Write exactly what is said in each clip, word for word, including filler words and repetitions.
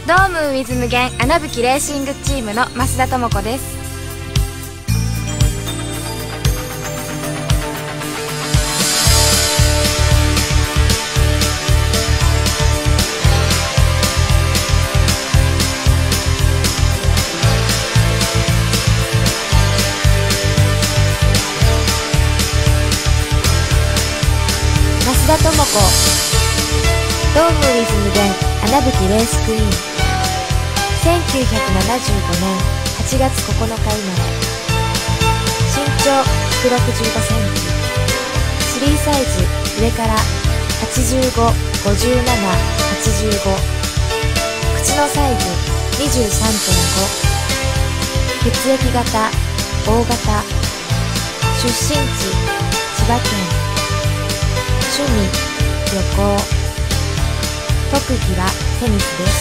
ドームウィズ無限穴吹レーシングチームの増田智子です。増田智子、ドームウィズ無限穴吹レースクイーン。せんきゅうひゃくななじゅうごねんはちがつここのか生まれ。身長ひゃくろくじゅうごセンチ、スリーサイズ上からはちじゅうご、ごじゅうなな、はちじゅうご、口のサイズ にじゅうさんてんご、血液型 O 型、出身地千葉県、趣味旅行、特技はテニスです。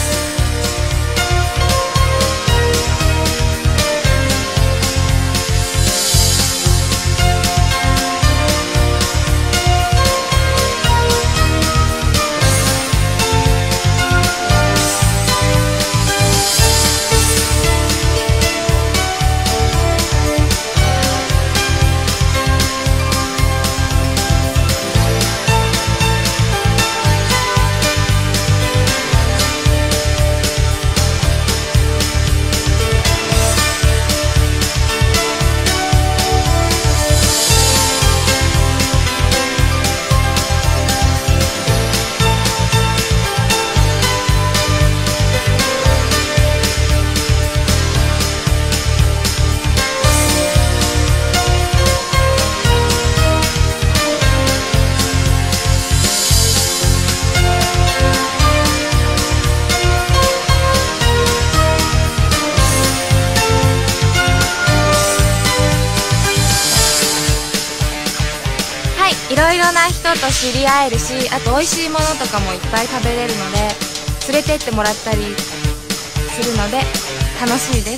いろいろな人と知り合えるし、あと美味しいものとかもいっぱい食べれるので連れてってもらったりするので楽しいです。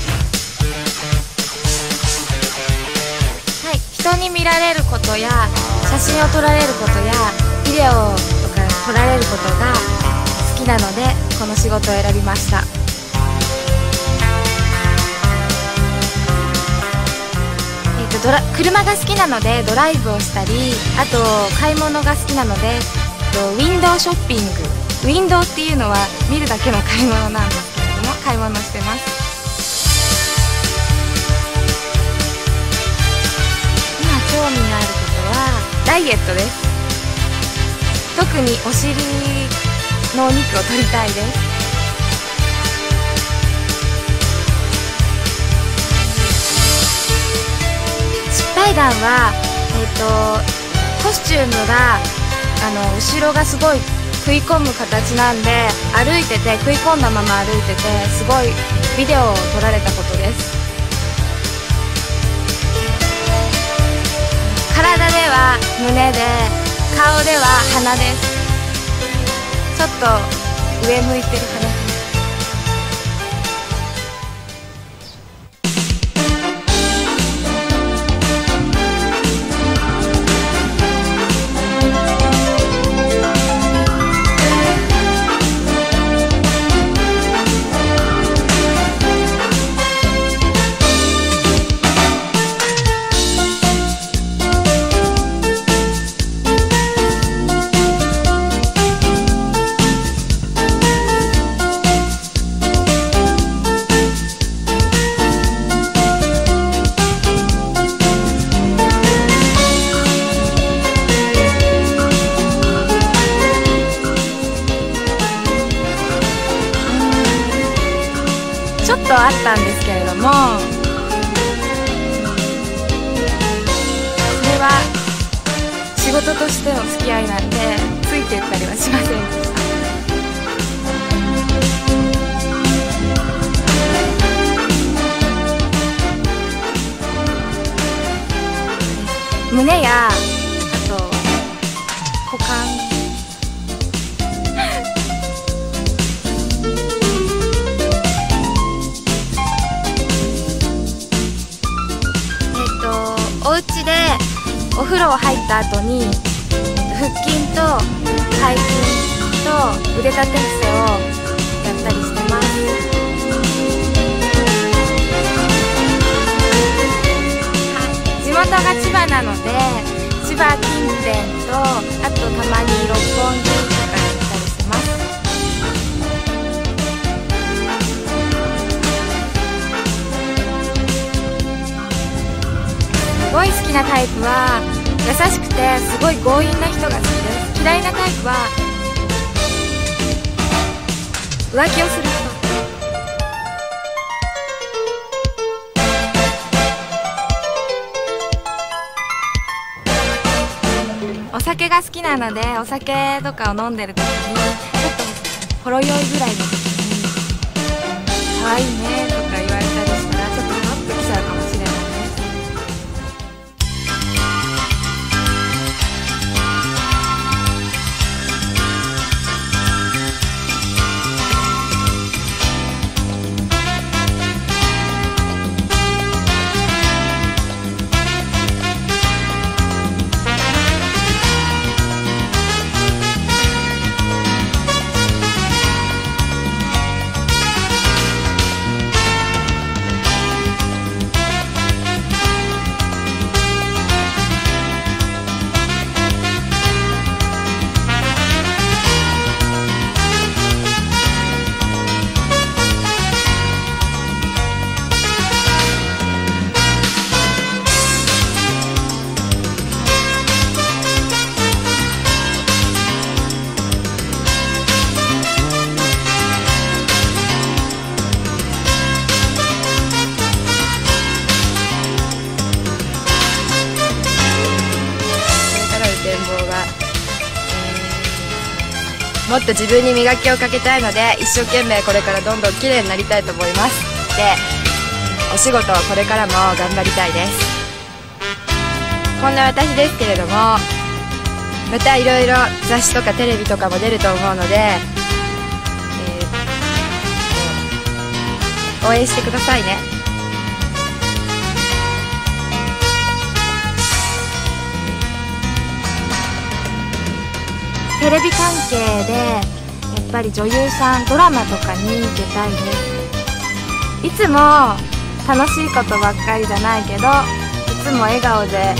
はい、人に見られることや写真を撮られることやビデオとか撮られることが好きなのでこの仕事を選びました。ドラ車が好きなのでドライブをしたり、あと買い物が好きなのでウィンドウショッピング、ウィンドウっていうのは見るだけの買い物なんですけれども買い物してます。今興味があることはダイエットです。特にお尻のお肉を取りたいです。失敗談は、えーと、コスチュームがあの後ろがすごい食い込む形なんで歩いてて食い込んだまま歩いててすごいビデオを撮られたことです。体では胸で顔では鼻です。ちょっと上向いてる鼻です。ちょっとあったんですけれども、それは仕事としての付き合いなんでついていったりはしませんでした。胸やあと股間お家でお風呂入った後に腹筋と背筋と腕立て伏せをやったり元が千葉なので、千葉近辺と、あとたまに六本木とかに行ったりします。すごい好きなタイプは優しくてすごい強引な人が好きです。嫌いなタイプは浮気をする人。お酒が好きなので、お酒とかを飲んでる時にちょっとほろ酔いぐらいの時に「可愛いね」とか言われたりしたらちょっとハッときちゃうかもしれないです。もっと自分に磨きをかけたいので、一生懸命これからどんどん綺麗になりたいと思います。で、お仕事をこれからも頑張りたいです。こんな私ですけれども、またいろいろ雑誌とかテレビとかも出ると思うので、えー、応援してくださいね。テレビ関係でやっぱり女優さん、ドラマとかに出たいです。いつも楽しいことばっかりじゃないけど、いつも笑顔で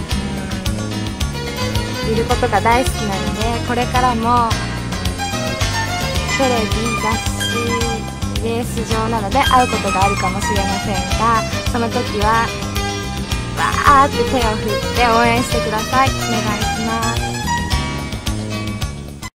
いることが大好きなので、これからもテレビ、雑誌、レース場などで会うことがあるかもしれませんが、その時はわーって手を振って応援してください。お願いします。